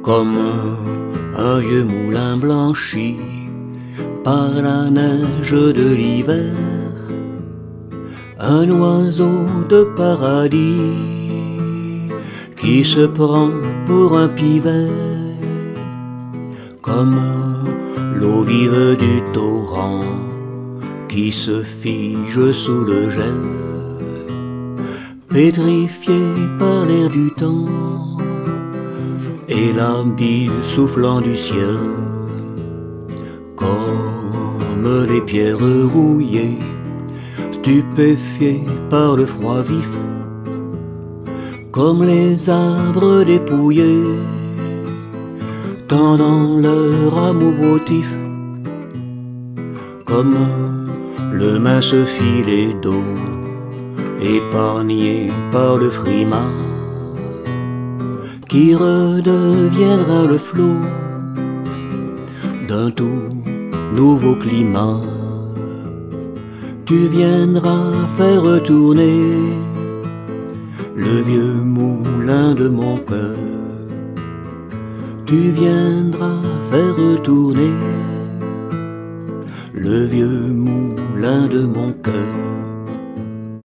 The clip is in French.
Comme un vieux moulin blanchi par la neige de l'hiver, un oiseau de paradis qui se prend pour un pivet, comme l'eau vive du torrent qui se fige sous le gel, pétrifié par l'air du temps et la bile soufflant du ciel, comme les pierres rouillées, stupéfiées par le froid vif, comme les arbres dépouillés, tendant leur rameau votif, comme le mince filet d'eau, épargné par le frimas, qui redeviendra le flot d'un tout nouveau climat. Tu viendras faire tourner le vieux moulin de mon cœur. Tu viendras faire tourner le vieux moulin de mon cœur.